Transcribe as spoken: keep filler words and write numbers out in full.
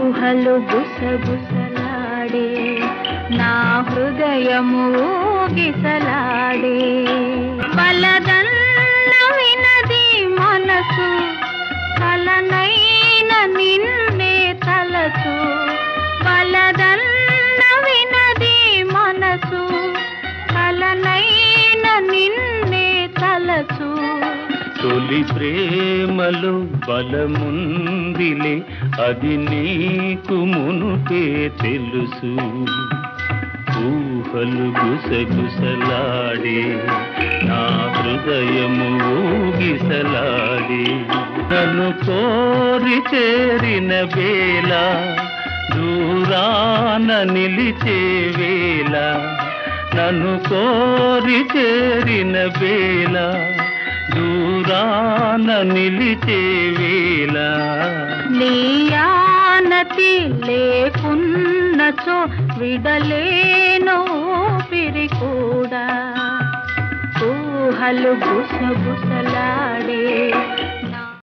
ఊహలు గుసగుసలాడే నా హృదయము ఊగిసలాడే బలదన్న వినది మనసు కలనైన నిన్నే తలసు బలదన్న వినది మనసు కలనైన నిన్నే తలసు తొలి ప్రేమలో బలముందిలే అది నీకు మునుపే తెలుసు ఊహలు గుసగుసలాడే నా హృదయము ఊగిసలాడే నన్ను కోరి చేరిన వేళ దూరాన నిలిచే వేళ నన్ను కోరి చేరిన వేళ దూరాన నిలిచే వేళ నీ ఆనతి లేకున్నచో విడలేను ఊపిరి కూడా ఊహలు గుసగుసలాడే